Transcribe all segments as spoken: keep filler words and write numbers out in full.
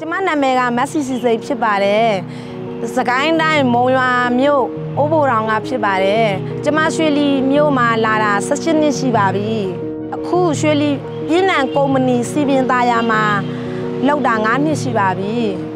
ကျမနာမည်ကမက်ဆီစီစိတ်ဖြစ်ပါတယ်စကိုင်းတိုင်းမုံရွာမြို့အိုးဘိုတောင်ကဖြစ်ပါတယ်ကျမရွှေလီမြို့မှာလာတာ၁၈နှစ်ရှိပါပြီအခုရွှေလီပြင်းနံကုမ္ပဏီစီပင်သားယာမှာလောက်တာ၅နှစ်ရှိပါပြီ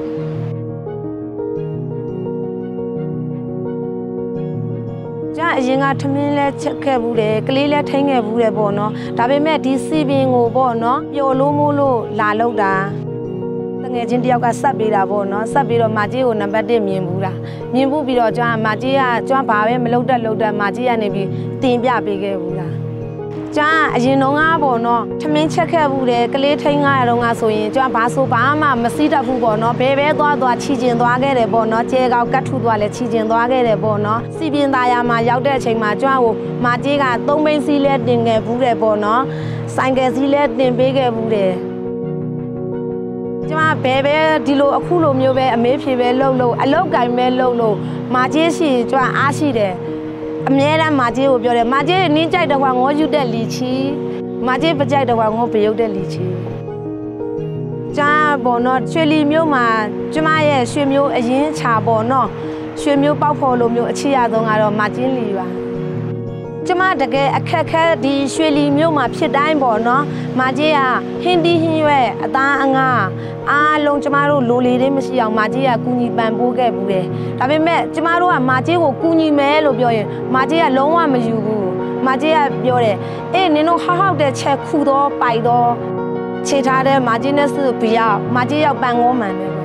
ကျအရင်ကထမင်းလဲချက်ခဲ့ဘူးတယ်ကလေးလဲထိန်းခဲ့ဘူးတယ်ပေါ့နော်ဒါပေမဲ့ဒီစီပင်ကိုပေါ့နော်ပျော်လို့မို့လို့လာလောက်တာတငယ်ချင်းတယောက်ကဆက်ပေးတာပေါ့နော်ဆက်ပြီးတော့မာကြီးကိုနံပါတ်တစ်မြင်ဘူးလားမြင်ဘူးပြီးတော့ကျွန်တော်မာကြီးကကျွန်တော်ဘာပဲမလုပ်တတ်လုပ်တတ်မာကြီးကနေပြီးတင်ပြပေးခဲ့ဘူးလားကျွန်တော်အရင်တော့ကပေါ့နော်ထမင်းချက်ခဲ့ဘူးတယ်ကလေးထိန်းကားရတော့ကဆိုရင်ကျွန်တော်ဘာဆိုဘာမှမစည်းတတ်ဘူးပေါ့နော်ဘဲဘဲသွားသွားချီကျင်သွားခဲ့တယ်ပေါ့နော်ကျဲကောက်ကတ်ထူသွားလဲချီကျင်သွားခဲ့တယ်ပေါ့နော်စီပင်သားယာမှာရောက်တဲ့အချိန်မှာကျွန်တော်ကိုမာကြီးကသုံးဘိန်းစီးလဲတင်ခဲ့ဘူးတယ်ပေါ့နော်ဆိုင်ကယ်စီးလဲတင်ပေးခဲ့ဘူးတယ်ကျမဘဲဘဲဒီလိုအခုလိုမျိုးပဲအမေးဖြေပဲလှုပ်လို့အလောက်ကင်ပဲလှုပ်လို့မာကြီးရှိကျမအားရှိတယ်အမြဲတမ်းမာကြီးကိုပြောတယ်မာကြီးနင်းကြိုက်တော့ငေါယူတဲ့လီချီမာကြီးပကြိုက်တော့ငေါပယုတ်တဲ့လီချီကျမပေါ့နော်ရွှေလီမျိုးမှာကျမရဲ့ရွှေမျိုးအရင်ချာပေါ့နော်ရွှေမျိုးပေါက်ဖော်လိုမျိုးအချစ်ရဆုံးကတော့မာကြီးလီပါကျမတကယ်အခက်ခဲဒီရွှေလီမြို့မှာဖြစ်တိုင်းပေါ့နော်မာကြီးကဟင်းတီးဟင်းရွက်အသားအငါအားလုံးကျမတို့လိုလေလေးမရှိအောင်မာကြီးကကူညီပံ့ပိုးခဲ့ဘူးတယ်ဒါပေမဲ့ကျမတို့ကမာကြီးကိုကူညီမယ်လို့ပြောရင်မာကြီးကလုံးဝမယူဘူးမာကြီးကပြောတယ်အေးနင်တို့ဟောက်ဟောက်တဲ့ချက်ခူတော့ပိုက်တော့ခြေထားတဲ့မာကြီးနဲ့စုပြရောက်မာကြီးရောက်ပန်ကောမှန်တယ်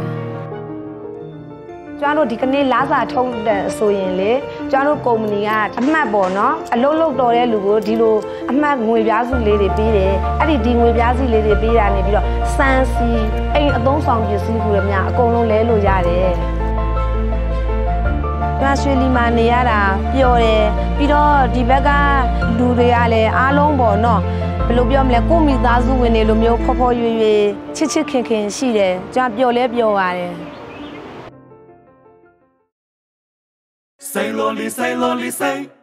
ကျွန်တော်တို့ဒီကနေ့လာစာထုတ်တဲ့ဆိုရင်လေကျွန်တော်တို့ကုမ္ပဏီကအမှတ်ပေါ့နော်အလုံးလုံးတော်တဲ့လူကိုဒီလိုအမှတ်ငွေပြားစုလေးတွေပေးတယ်အဲ့ဒီဒီငွေပြားစုလေးတွေပေးတာနေပြီးတော့စမ်းစီအိမ်အသုံးဆောင်ပစ္စည်းတွေများအကုန်လုံးလဲလို့ရတယ်ကျွန်ရွှေလီမှာနေရတာပျော်တယ်ပြီးတော့ဒီဘက်ကလူတွေကလည်းအားလုံးပေါ့နော်ဘယ်လိုပြောမလဲကိုမိသားစုဝင်တွေလိုမျိုးဖော်ဖော်ရွေရွေချစ်ချစ်ခင်ခင်ရှိတယ်ကျွန်ပျော်လဲပျော်ပါတယ် Say lolly, say lolly, say.